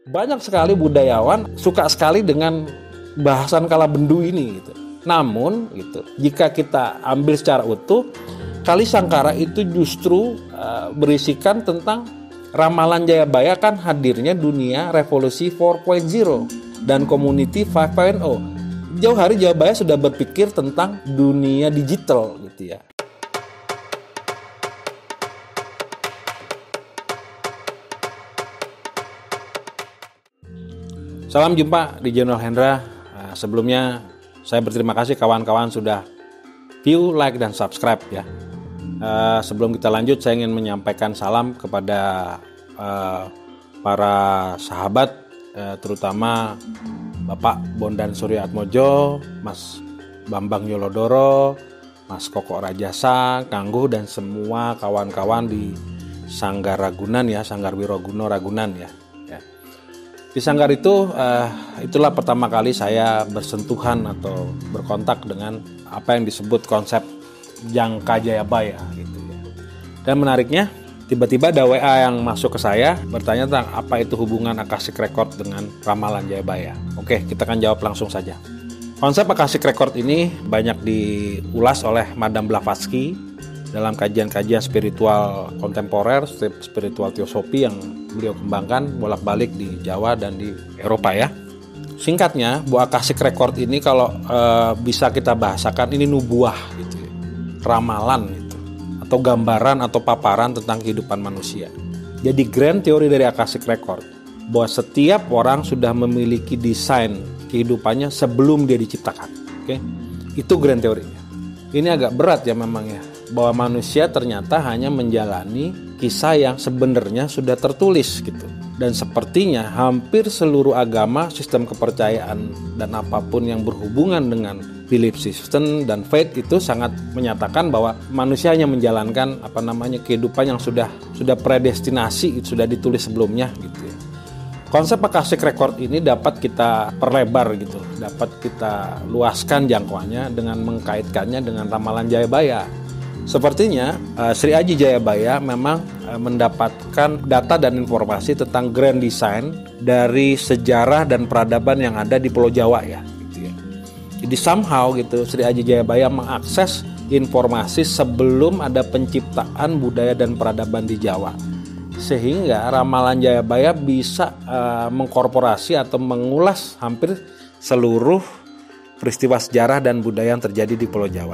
Banyak sekali budayawan suka sekali dengan bahasan Kalabendu ini gitu. Namun gitu, jika kita ambil secara utuh, Kalisangkara itu justru berisikan tentang ramalan Jayabaya kan hadirnya dunia revolusi 4.0 dan community 5.0. Jauh hari Jayabaya sudah berpikir tentang dunia digital gitu ya. Salam jumpa di Jurnal Hendra. Sebelumnya saya berterima kasih kawan-kawan sudah view, like, dan subscribe ya. Sebelum kita lanjut, saya ingin menyampaikan salam kepada para sahabat, terutama Bapak Bondan Suryaatmojo, Mas Bambang Yolodoro, Mas Koko Rajasa, Kangguh, dan semua kawan-kawan di Sanggar Ragunan ya, Sanggar Wiroguno Ragunan ya. Di Sanggar itu, itulah pertama kali saya bersentuhan atau berkontak dengan apa yang disebut konsep Jangka Jayabaya gitu ya. Dan menariknya, tiba-tiba ada WA yang masuk ke saya bertanya tentang apa itu hubungan Akashic Record dengan ramalan Jayabaya. Oke, kita akan jawab langsung saja. Konsep Akashic Record ini banyak diulas oleh Madame Blavatsky dalam kajian-kajian spiritual kontemporer, spiritual teosofi yang beliau kembangkan bolak-balik di Jawa dan di Eropa ya. Singkatnya, bahwa Akashic Record ini kalau bisa kita bahasakan ini nubuah gitu ya. Ramalan gitu, atau gambaran atau paparan tentang kehidupan manusia. Jadi grand teori dari Akashic Record bahwa setiap orang sudah memiliki desain kehidupannya sebelum dia diciptakan. Oke? Itu grand teorinya. Ini agak berat ya memang ya, bahwa manusia ternyata hanya menjalani kisah yang sebenarnya sudah tertulis gitu. Dan sepertinya hampir seluruh agama, sistem kepercayaan, dan apapun yang berhubungan dengan belief system dan faith itu sangat menyatakan bahwa manusia hanya menjalankan kehidupan yang sudah predestinasi, sudah ditulis sebelumnya gitu ya. Konsep Akashic Record ini dapat kita perlebar gitu, dapat kita luaskan jangkauannya dengan mengkaitkannya dengan ramalan Jayabaya. Sepertinya Sri Aji Jayabaya memang mendapatkan data dan informasi tentang grand design dari sejarah dan peradaban yang ada di Pulau Jawa ya. Gitu ya. Jadi somehow gitu Sri Aji Jayabaya mengakses informasi sebelum ada penciptaan budaya dan peradaban di Jawa. Sehingga ramalan Jayabaya bisa mengkorporasi atau mengulas hampir seluruh peristiwa sejarah dan budaya yang terjadi di Pulau Jawa.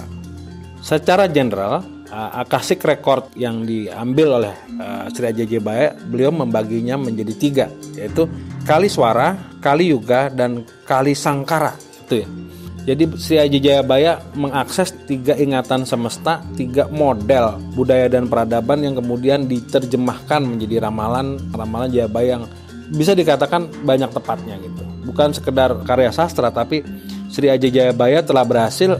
Secara general, Akashic Record yang diambil oleh Sri Aji Jayabaya, beliau membaginya menjadi 3, yaitu Kaliswara, Kaliyuga, dan Kalisangkara. Itu ya. Jadi Sri Aji Jayabaya mengakses 3 ingatan semesta, 3 model budaya dan peradaban yang kemudian diterjemahkan menjadi ramalan Jayabaya yang bisa dikatakan banyak tepatnya gitu. Bukan sekedar karya sastra, tapi Sri Aji Jayabaya telah berhasil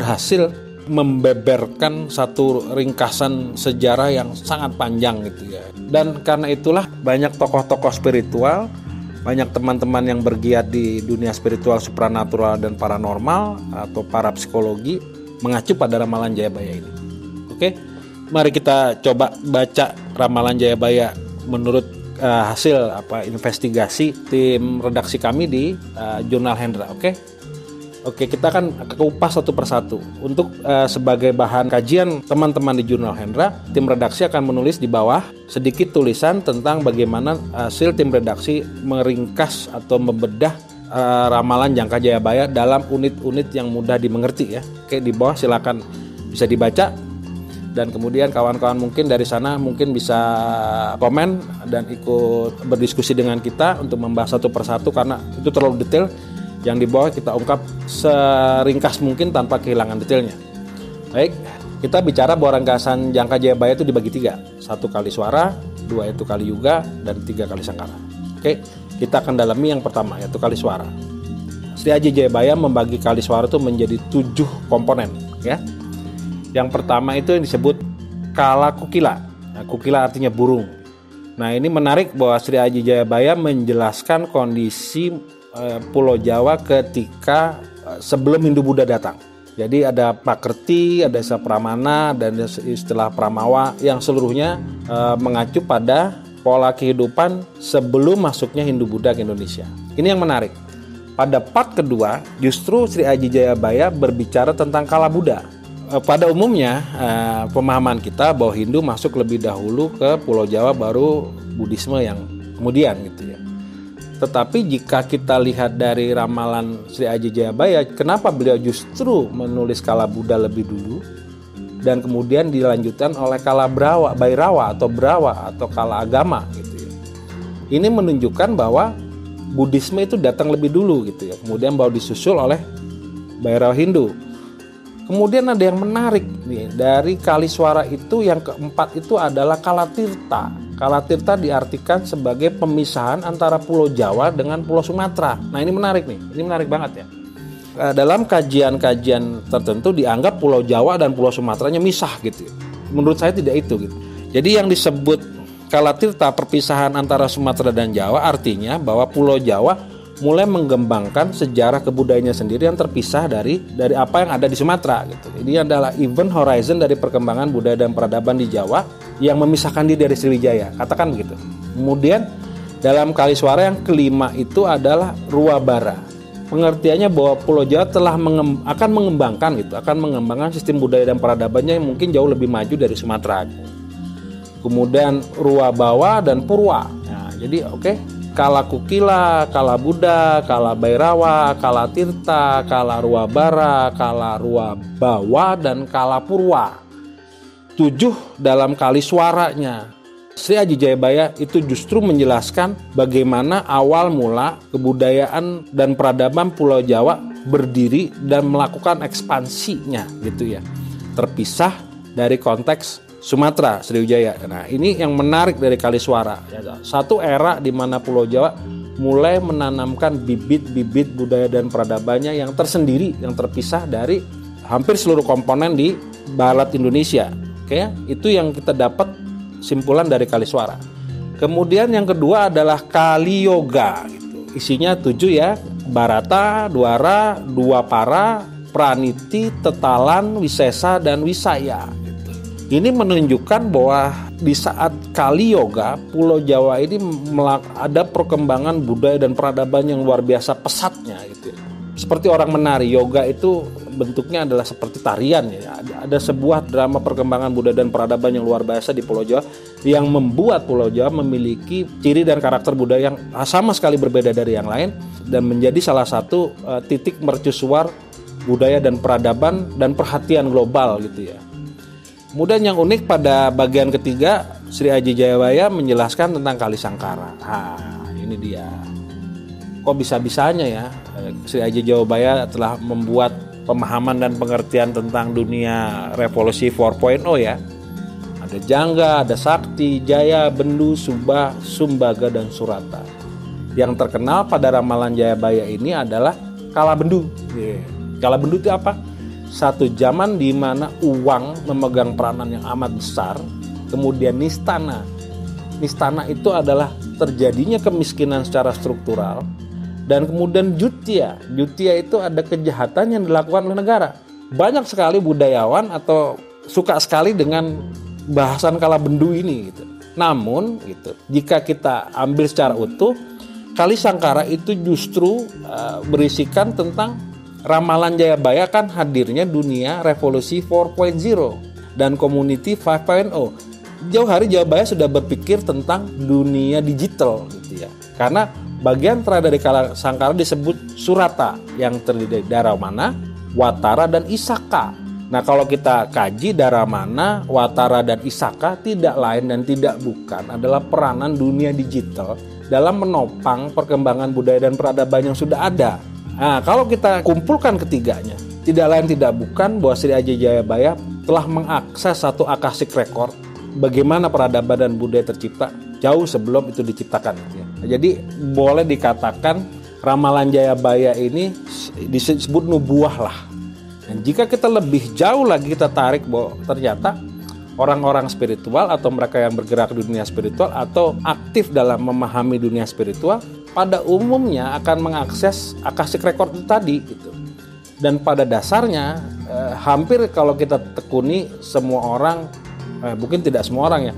membeberkan satu ringkasan sejarah yang sangat panjang gitu ya. Dan karena itulah banyak tokoh-tokoh spiritual, banyak teman-teman yang bergiat di dunia spiritual, supranatural, dan paranormal atau parapsikologi mengacu pada ramalan Jayabaya ini. Oke, mari kita coba baca ramalan Jayabaya menurut hasil investigasi tim redaksi kami di Jurnal Hendra. Oke, kita akan kupas satu persatu. Untuk sebagai bahan kajian teman-teman di Jurnal Hendra, tim redaksi akan menulis di bawah sedikit tulisan tentang bagaimana hasil tim redaksi meringkas atau membedah ramalan Jangka Jayabaya dalam unit-unit yang mudah dimengerti ya. Oke, di bawah silakan bisa dibaca, dan kemudian kawan-kawan mungkin dari sana mungkin bisa komen dan ikut berdiskusi dengan kita untuk membahas satu persatu karena itu terlalu detail. Yang di bawah kita ungkap seringkas mungkin tanpa kehilangan detailnya. Baik, kita bicara bahwa ringkasan Jangka Jayabaya itu dibagi 3. 1 Kaliswara, 2 itu Kaliyuga, dan 3 Kalisangkara. Oke, kita akan dalami yang pertama yaitu Kaliswara. Sri Aji Jayabaya membagi Kaliswara itu menjadi 7 komponen ya. Yang pertama itu yang disebut Kala Kukila. Nah, Kukila artinya burung. Nah, ini menarik bahwa Sri Aji Jayabaya menjelaskan kondisi Pulau Jawa ketika sebelum Hindu-Buddha datang. Jadi ada Pakerti, ada istilah Pramana, dan istilah Pramawa yang seluruhnya mengacu pada pola kehidupan sebelum masuknya Hindu-Buddha ke Indonesia. Ini yang menarik. Pada part kedua, justru Sri Aji Jayabaya berbicara tentang Kala Buddha. Pada umumnya, pemahaman kita bahwa Hindu masuk lebih dahulu ke Pulau Jawa, baru Buddhisme yang kemudian gitu ya. Tetapi jika kita lihat dari ramalan Sri Aji Jayabaya, kenapa beliau justru menulis Kala Buddha lebih dulu dan kemudian dilanjutkan oleh Kala Bhairawa atau Brawa atau Kala Agama gitu ya. Ini menunjukkan bahwa Buddhisme itu datang lebih dulu gitu ya. Kemudian baru disusul oleh Bhairawa Hindu. Kemudian ada yang menarik nih, dari Kaliswara itu yang keempat itu adalah Kalatirta. Kalatirta diartikan sebagai pemisahan antara Pulau Jawa dengan Pulau Sumatera. Nah ini menarik nih, ini menarik banget ya. Dalam kajian-kajian tertentu dianggap Pulau Jawa dan Pulau Sumateranya misah gitu. Menurut saya tidak itu gitu. Jadi yang disebut Kalatirta, perpisahan antara Sumatera dan Jawa, artinya bahwa Pulau Jawa mulai mengembangkan sejarah kebudayaannya sendiri yang terpisah dari apa yang ada di Sumatera gitu. Ini adalah event horizon dari perkembangan budaya dan peradaban di Jawa yang memisahkan diri dari Sriwijaya, katakan begitu. Kemudian dalam Kaliswara yang kelima itu adalah Ruabara. Pengertiannya bahwa Pulau Jawa telah akan mengembangkan sistem budaya dan peradabannya yang mungkin jauh lebih maju dari Sumatera. Kemudian Ruabawa dan Purwa. Nah, jadi Kala Kukila, Kala Buddha, Kala Bhairawa, Kala Tirta, Kala Ruabara, Kala Ruabawa, dan Kala Purwa. 7 dalam Kaliswaranya. Sri Aji Jayabaya itu justru menjelaskan bagaimana awal mula kebudayaan dan peradaban Pulau Jawa berdiri dan melakukan ekspansinya gitu ya. Terpisah dari konteks Sumatera, Sriwijaya. Nah, ini yang menarik dari Kaliswara. Satu era di mana Pulau Jawa mulai menanamkan bibit-bibit budaya dan peradabannya yang tersendiri, yang terpisah dari hampir seluruh komponen di barat Indonesia. Oke, itu yang kita dapat simpulan dari Kaliswara. Kemudian yang kedua adalah Kali Yoga gitu. Isinya 7 ya, Barata, Dwara, Dwapara, Praniti, Tetalan, Wisesa, dan Wisaya gitu. Ini menunjukkan bahwa di saat Kali Yoga, Pulau Jawa ini ada perkembangan budaya dan peradaban yang luar biasa pesatnya gitu. Seperti orang menari, yoga itu bentuknya adalah seperti tarian ya. Ada sebuah drama perkembangan budaya dan peradaban yang luar biasa di Pulau Jawa yang membuat Pulau Jawa memiliki ciri dan karakter budaya yang sama sekali berbeda dari yang lain dan menjadi salah satu titik mercusuar budaya dan peradaban dan perhatian global gitu ya. Kemudian yang unik pada bagian ketiga, Sri Aji Jayabaya menjelaskan tentang Kali Sangkara. Ini dia. Kok bisa-bisanya ya Sri Aji Jayabaya telah membuat pemahaman dan pengertian tentang dunia revolusi 4.0 ya. Ada Jangga, ada Sakti, Jaya, Bendu, Subah, Sumbaga, dan Surata. Yang terkenal pada ramalan Jayabaya ini adalah Kala Bendu. Kala Bendu itu apa? Satu zaman di mana uang memegang peranan yang amat besar. Kemudian nistana. Nistana itu adalah terjadinya kemiskinan secara struktural. Dan kemudian Jutya. Jutya itu ada kejahatan yang dilakukan oleh negara. Banyak sekali budayawan atau suka sekali dengan bahasan Kala Bendu ini gitu. Namun gitu, jika kita ambil secara utuh, Kali Sangkara itu justru berisikan tentang ramalan Jayabaya kan hadirnya dunia revolusi 4.0 dan community 5.0. Jauh hari Jayabaya sudah berpikir tentang dunia digital gitu ya. Karena bagian terakhir dari Kala Sangkara disebut Surata yang terdiri dari Daramana, Watara, dan Isaka. Nah kalau kita kaji Daramana, Watara, dan Isaka tidak lain dan tidak bukan adalah peranan dunia digital dalam menopang perkembangan budaya dan peradaban yang sudah ada. Nah kalau kita kumpulkan ketiganya, tidak lain tidak bukan bahwa Sri Aji Jayabaya telah mengakses satu akasik rekor bagaimana peradaban dan budaya tercipta jauh sebelum itu diciptakan. Jadi boleh dikatakan ramalan Jayabaya ini disebut nubuah lah. Dan jika kita lebih jauh lagi kita tarik bahwa ternyata orang-orang spiritual atau mereka yang bergerak di dunia spiritual atau aktif dalam memahami dunia spiritual pada umumnya akan mengakses akasik rekor itu tadi gitu. Dan pada dasarnya hampir kalau kita tekuni semua orang, mungkin tidak semua orang ya,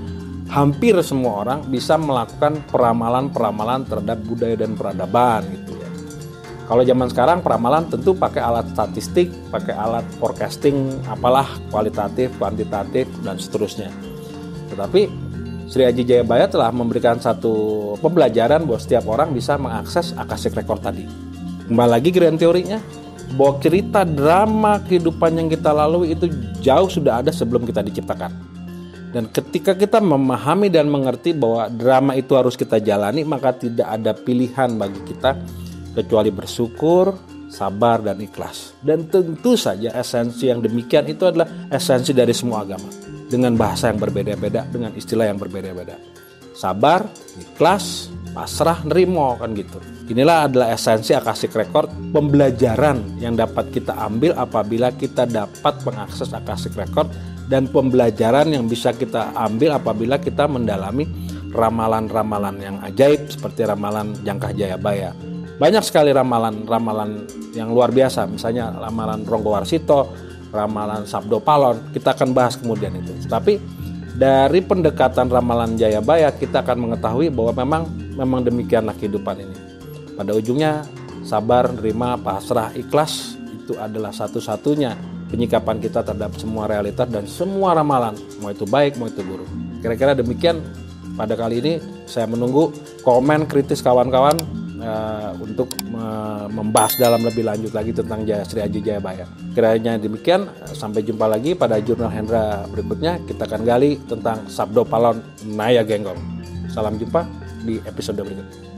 hampir semua orang bisa melakukan peramalan-peramalan terhadap budaya dan peradaban gitu ya. Kalau zaman sekarang peramalan tentu pakai alat statistik, pakai alat forecasting, apalah kualitatif, kuantitatif dan seterusnya. Tetapi Sri Aji Jayabaya telah memberikan satu pembelajaran bahwa setiap orang bisa mengakses Akashic Record tadi. Kembali lagi grand teorinya, bahwa cerita drama kehidupan yang kita lalui itu jauh sudah ada sebelum kita diciptakan. Dan ketika kita memahami dan mengerti bahwa drama itu harus kita jalani, maka tidak ada pilihan bagi kita kecuali bersyukur, sabar, dan ikhlas. Dan tentu saja esensi yang demikian itu adalah esensi dari semua agama. Dengan bahasa yang berbeda-beda, dengan istilah yang berbeda-beda. Sabar, ikhlas, pasrah, nerimo, kan gitu. Inilah adalah esensi Akashic Record, pembelajaran yang dapat kita ambil apabila kita dapat mengakses Akashic Record, dan pembelajaran yang bisa kita ambil apabila kita mendalami ramalan-ramalan yang ajaib seperti ramalan Jangkah Jayabaya. Banyak sekali ramalan-ramalan yang luar biasa, misalnya ramalan Ronggo Warsito, ramalan Sabdo Palon, kita akan bahas kemudian itu. Tapi dari pendekatan ramalan Jayabaya kita akan mengetahui bahwa memang demikianlah kehidupan ini. Pada ujungnya sabar, nerima, pasrah, ikhlas itu adalah satu-satunya penyikapan kita terhadap semua realitas dan semua ramalan, mau itu baik, mau itu buruk. Kira-kira demikian pada kali ini. Saya menunggu komen kritis kawan-kawan untuk membahas dalam lebih lanjut lagi tentang Sri Aji Jayabaya. Kiranya demikian, sampai jumpa lagi pada Jurnal Hendra berikutnya. Kita akan gali tentang Sabdo Palon Naya Genggong. Salam jumpa di episode berikutnya.